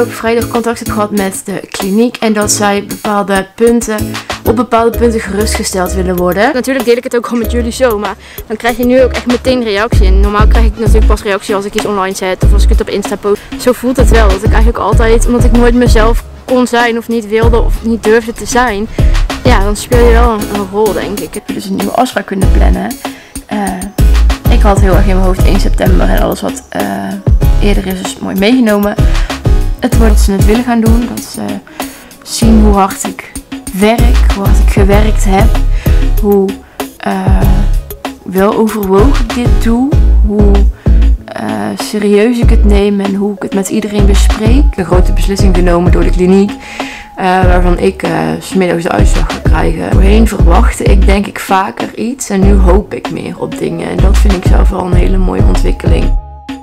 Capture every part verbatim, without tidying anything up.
afgelopen vrijdag contact heb gehad met de kliniek en dat zij bepaalde punten, op bepaalde punten gerustgesteld willen worden. Natuurlijk deel ik het ook al met jullie zo, maar dan krijg je nu ook echt meteen reactie. En normaal krijg ik natuurlijk pas reactie als ik iets online zet of als ik het op Insta post. Zo voelt het wel, dat ik eigenlijk altijd, omdat ik nooit mezelf kon zijn of niet wilde of niet durfde te zijn, ja, dan speel je wel een, een rol, denk ik. Ik heb dus een nieuwe afspraak kunnen plannen. Uh, ik had heel erg in mijn hoofd één september en alles wat uh, eerder is dus mooi meegenomen. Het wordt dat ze het willen gaan doen, dat ze zien hoe hard ik werk, hoe hard ik gewerkt heb, hoe uh, wel overwogen ik dit doe, hoe uh, serieus ik het neem en hoe ik het met iedereen bespreek. Een grote beslissing genomen door de kliniek, uh, waarvan ik uh, 's middags de uitslag ga krijgen. Voorheen verwachtte ik denk ik vaker iets en nu hoop ik meer op dingen en dat vind ik zelf wel een hele mooie ontwikkeling.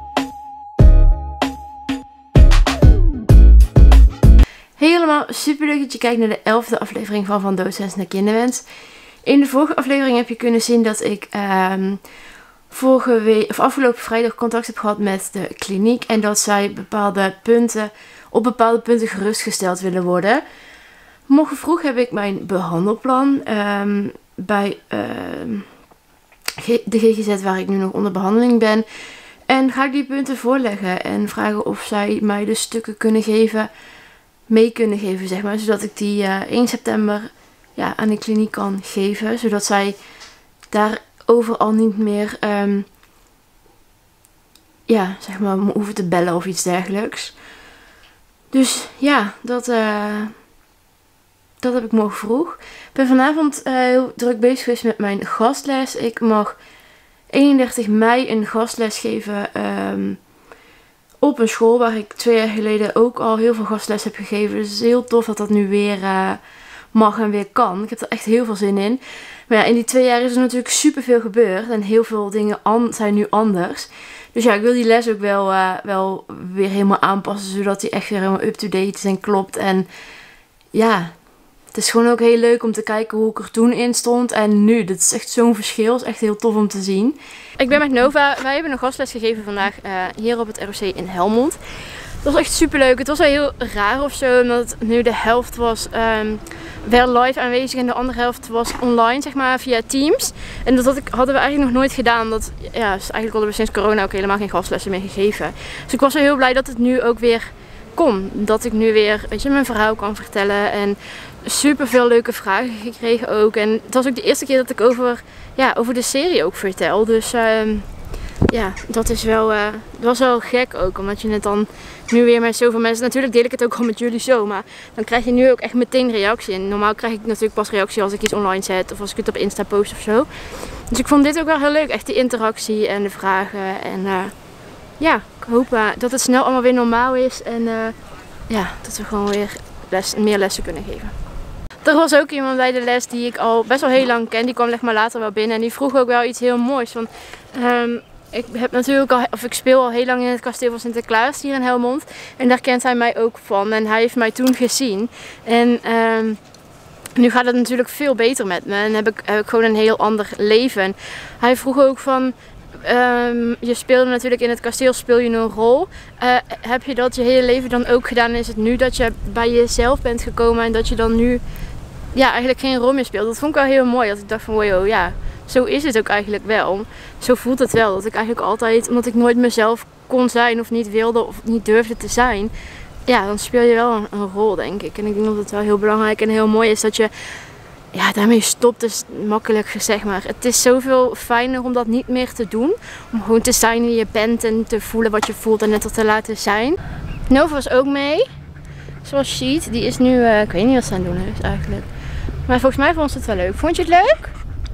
Helemaal super leuk dat je kijkt naar de elfde aflevering van Van Doodswens naar Kinderwens. In de vorige aflevering heb je kunnen zien dat ik um, vorige week, of afgelopen vrijdag contact heb gehad met de kliniek. En dat zij bepaalde punten, op bepaalde punten gerustgesteld willen worden. Morgen vroeg heb ik mijn behandelplan um, bij um, de G G Z waar ik nu nog onder behandeling ben. En ga ik die punten voorleggen en vragen of zij mij de stukken kunnen geven... mee kunnen geven, zeg maar, zodat ik die uh, één september ja, aan de kliniek kan geven, zodat zij daar overal niet meer um, ja, zeg maar, hoeven te bellen of iets dergelijks. Dus ja, dat, uh, dat heb ik morgen vroeg. Ik ben vanavond uh, heel druk bezig geweest met mijn gastles. Ik mag eenendertig mei een gastles geven um, op een school waar ik twee jaar geleden ook al heel veel gastles heb gegeven. Dus het is heel tof dat dat nu weer uh, mag en weer kan. Ik heb er echt heel veel zin in. Maar ja, in die twee jaar is er natuurlijk super veel gebeurd. En heel veel dingen zijn nu anders. Dus ja, ik wil die les ook wel, uh, wel weer helemaal aanpassen. Zodat die echt weer helemaal up-to-date is en klopt. En ja, het is gewoon ook heel leuk om te kijken hoe ik er toen in stond. En nu, dat is echt zo'n verschil. Het is echt heel tof om te zien. Ik ben met Nova. Wij hebben een gastles gegeven vandaag uh, hier op het R O C in Helmond. Dat was echt super leuk. Het was wel heel raar of zo. Omdat het nu de helft was um, wel live aanwezig en de andere helft was online, zeg maar, via Teams. En dat had ik, hadden we eigenlijk nog nooit gedaan. Dat, ja, dus eigenlijk hadden we sinds corona ook helemaal geen gastlessen meer gegeven. Dus ik was wel heel blij dat het nu ook weer kon. Dat ik nu weer, weet je, mijn verhaal kan vertellen. En super veel leuke vragen gekregen ook. En het was ook de eerste keer dat ik over, ja, over de serie ook vertel. Dus um, ja, dat is wel, uh, dat was wel gek ook. Omdat je het dan nu weer met zoveel mensen... Natuurlijk deel ik het ook al met jullie zo. Maar dan krijg je nu ook echt meteen reactie. En normaal krijg ik natuurlijk pas reactie als ik iets online zet. Of als ik het op Insta post of zo. Dus ik vond dit ook wel heel leuk. Echt die interactie en de vragen. En uh, ja, ik hoop uh, dat het snel allemaal weer normaal is. En uh, ja, dat we gewoon weer les, meer lessen kunnen geven. Er was ook iemand bij de les die ik al best wel heel lang ken. Die kwam leg maar later wel binnen. En die vroeg ook wel iets heel moois. Van, um, ik heb natuurlijk al, of ik speel al heel lang in het kasteel van Sinterklaas hier in Helmond. En daar kent hij mij ook van. En hij heeft mij toen gezien. En um, nu gaat het natuurlijk veel beter met me. En heb ik, heb ik gewoon een heel ander leven. En hij vroeg ook van... Um, je speelde natuurlijk in het kasteel, speel je een rol. Uh, heb je dat je hele leven dan ook gedaan? En is het nu dat je bij jezelf bent gekomen en dat je dan nu ja, eigenlijk geen rol meer speelt? Dat vond ik wel heel mooi. Dat ik dacht van wow, ja, zo is het ook eigenlijk wel. Zo voelt het wel. Dat ik eigenlijk altijd, omdat ik nooit mezelf kon zijn of niet wilde of niet durfde te zijn. Ja, dan speel je wel een, een rol, denk ik. En ik denk dat het wel heel belangrijk en heel mooi is dat je... Ja, daarmee stopt is makkelijk gezegd, maar het is zoveel fijner om dat niet meer te doen. Om gewoon te zijn wie je bent en te voelen wat je voelt en net er te laten zijn. Nova was ook mee. Zoals Sheet, die is nu, uh, ik weet niet wat ze aan het doen is eigenlijk. Maar volgens mij vond ze het wel leuk. Vond je het leuk?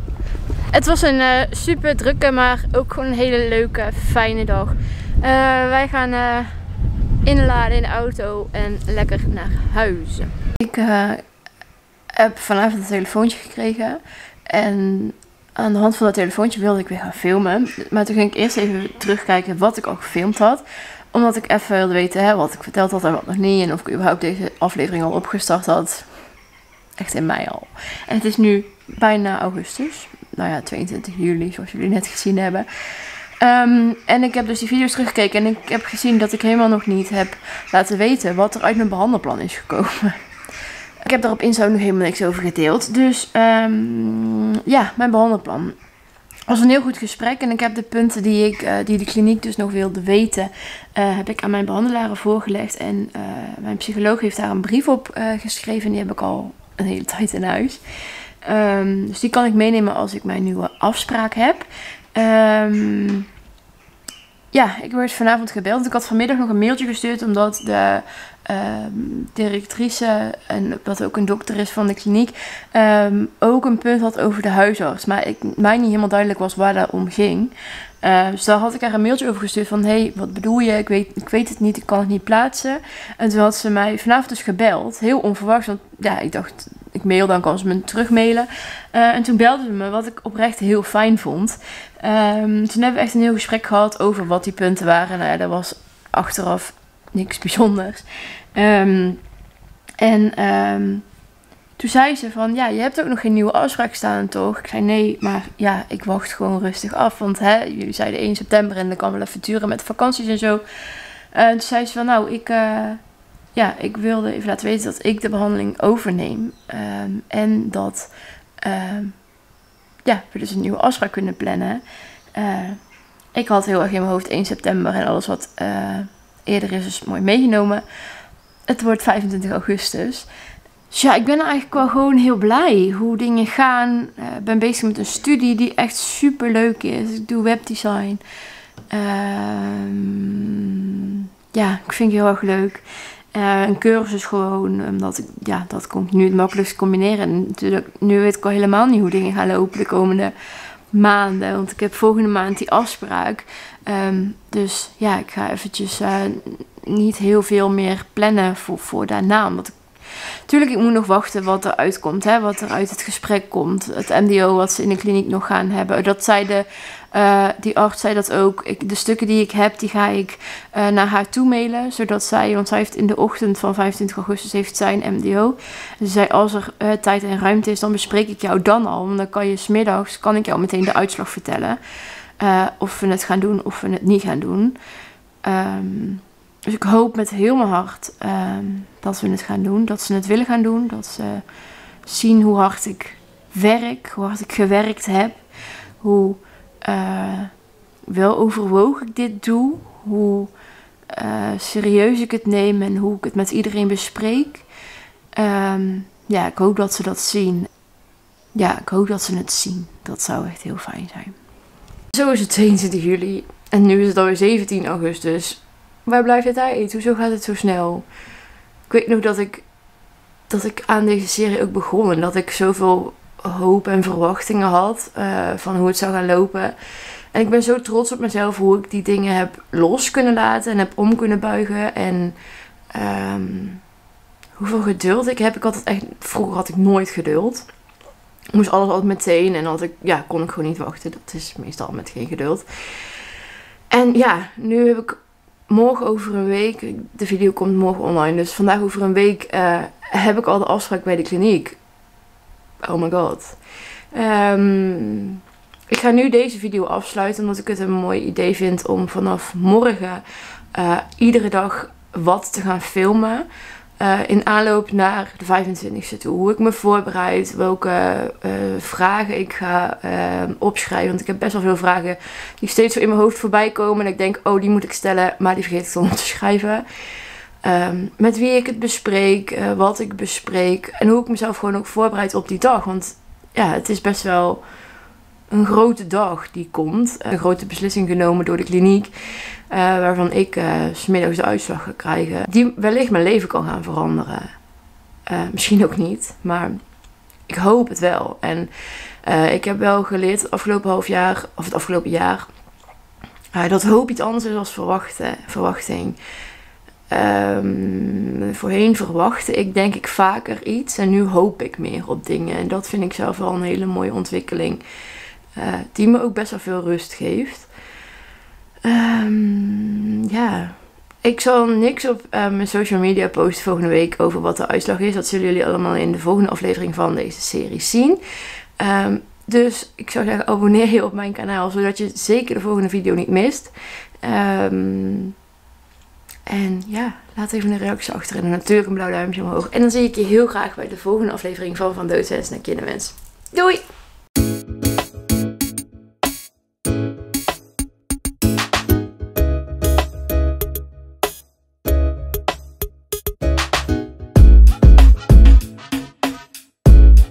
Het was een uh, super drukke, maar ook gewoon een hele leuke, fijne dag. Uh, wij gaan uh, inladen in de auto en lekker naar huis. Ik... Uh... Ik heb vanavond een telefoontje gekregen en aan de hand van dat telefoontje wilde ik weer gaan filmen. Maar toen ging ik eerst even terugkijken wat ik al gefilmd had. Omdat ik even wilde weten hè, wat ik verteld had en wat nog niet. En of ik überhaupt deze aflevering al opgestart had. Echt in mei al. En het is nu bijna augustus. Nou ja, tweeëntwintig juli zoals jullie net gezien hebben. Um, en ik heb dus die video's teruggekeken en ik heb gezien dat ik helemaal nog niet heb laten weten wat er uit mijn behandelplan is gekomen. Ik heb daar op Insta nog helemaal niks over gedeeld. Dus um, ja, mijn behandelplan. Het was een heel goed gesprek en ik heb de punten die, ik, uh, die de kliniek dus nog wilde weten, uh, heb ik aan mijn behandelaren voorgelegd. En uh, mijn psycholoog heeft daar een brief op uh, geschreven en die heb ik al een hele tijd in huis. Um, dus die kan ik meenemen als ik mijn nieuwe afspraak heb. Um, ja, ik werd vanavond gebeld. Ik had vanmiddag nog een mailtje gestuurd omdat de um, directrice, en dat ook een dokter is van de kliniek, um, ook een punt had over de huisarts. Maar ik, mij niet helemaal duidelijk was waar dat om ging. Uh, dus daar had ik haar een mailtje over gestuurd van, hé, hey, wat bedoel je? Ik weet, ik weet het niet, ik kan het niet plaatsen. En toen had ze mij vanavond dus gebeld, heel onverwachts, want ja, ik dacht, ik mail, dan kan ze me terugmailen. Uh, en toen belde ze me, wat ik oprecht heel fijn vond. Um, toen hebben we echt een heel gesprek gehad over wat die punten waren. Nou ja, dat was achteraf niks bijzonders. Um, en um, toen zei ze van, ja, je hebt ook nog geen nieuwe afspraak staan, toch? Ik zei, nee, maar ja, ik wacht gewoon rustig af. Want hè, jullie zeiden één september en dan kan wel even duren met vakanties en zo. Uh, en toen zei ze van, nou, ik, uh, ja, ik wilde even laten weten dat ik de behandeling overneem. Um, en dat um, ja, we dus een nieuwe afspraak kunnen plannen. Uh, ik had heel erg in mijn hoofd één september en alles wat uh, eerder is dus mooi meegenomen. Het wordt vijfentwintig augustus. Dus ja, ik ben eigenlijk wel gewoon heel blij hoe dingen gaan. Ik uh, ben bezig met een studie die echt super leuk is. Ik doe webdesign. Uh, ja, ik vind het heel erg leuk. Uh, een cursus gewoon, omdat ik, ja, dat komt nu het makkelijkst combineren. En natuurlijk, nu weet ik al helemaal niet hoe dingen gaan lopen de komende maanden. Want ik heb volgende maand die afspraak. Um, dus ja, ik ga eventjes uh, niet heel veel meer plannen voor, voor daarna. Omdat ik, tuurlijk, ik moet nog wachten wat er uitkomt. Hè, wat er uit het gesprek komt. Het M D O wat ze in de kliniek nog gaan hebben. Dat zei de, uh, die arts zei dat ook. Ik, de stukken die ik heb, die ga ik uh, naar haar toe mailen. Zodat zij, want zij heeft in de ochtend van vijfentwintig augustus heeft zij een M D O. Ze zei, als er uh, tijd en ruimte is, dan bespreek ik jou dan al. Want dan kan je 's middags, kan ik jou meteen de uitslag vertellen. Uh, of we het gaan doen, of we het niet gaan doen. Um, dus ik hoop met heel mijn hart um, dat we het gaan doen. Dat ze het willen gaan doen. Dat ze zien hoe hard ik werk. Hoe hard ik gewerkt heb. Hoe uh, wel overwogen ik dit doe. Hoe uh, serieus ik het neem. En hoe ik het met iedereen bespreek. Um, ja, ik hoop dat ze dat zien. Ja, ik hoop dat ze het zien. Dat zou echt heel fijn zijn. Zo is het tweeëntwintig juli. En nu is het alweer zeventien augustus. Waar blijft het tijd? Hoezo gaat het zo snel? Ik weet nog dat ik, dat ik aan deze serie ook begon. En dat ik zoveel hoop en verwachtingen had. Uh, van hoe het zou gaan lopen. En ik ben zo trots op mezelf. Hoe ik die dingen heb los kunnen laten. En heb om kunnen buigen. En um, hoeveel geduld ik heb. Ik had het echt, vroeger had ik nooit geduld. Ik moest alles altijd meteen. En had ik, ja, kon ik gewoon niet wachten. Dat is meestal met geen geduld. En ja, nu heb ik morgen over een week, de video komt morgen online, dus vandaag over een week uh, heb ik al de afspraak bij de kliniek. Oh my god. Um, ik ga nu deze video afsluiten, omdat ik het een mooi idee vind om vanaf morgen uh, iedere dag wat te gaan filmen. Uh, in aanloop naar de vijfentwintigste toe. Hoe ik me voorbereid. Welke uh, vragen ik ga uh, opschrijven. Want ik heb best wel veel vragen die steeds zo in mijn hoofd voorbij komen. En ik denk, oh, die moet ik stellen. Maar die vergeet ik dan te schrijven. Um, met wie ik het bespreek. Uh, wat ik bespreek. En hoe ik mezelf gewoon ook voorbereid op die dag. Want ja, het is best wel een grote dag die komt. Een grote beslissing genomen door de kliniek. Uh, waarvan ik uh, 's middags de uitslag ga krijgen. Die wellicht mijn leven kan gaan veranderen. Uh, misschien ook niet. Maar ik hoop het wel. En uh, ik heb wel geleerd het afgelopen half jaar. Of het afgelopen jaar. Uh, dat hoop iets anders is dan verwachten, verwachting. Um, voorheen verwachtte ik denk ik vaker iets. En nu hoop ik meer op dingen. En dat vind ik zelf wel een hele mooie ontwikkeling. Uh, die me ook best wel veel rust geeft. Um, ja, ik zal niks op uh, mijn social media posten volgende week over wat de uitslag is. Dat zullen jullie allemaal in de volgende aflevering van deze serie zien. Um, Dus ik zou zeggen, abonneer je op mijn kanaal, zodat je zeker de volgende video niet mist. Um, en ja, laat even een reactie achter en natuurlijk een blauw duimpje omhoog. En dan zie ik je heel graag bij de volgende aflevering van Van Doodswens naar Kinderwens. Doei!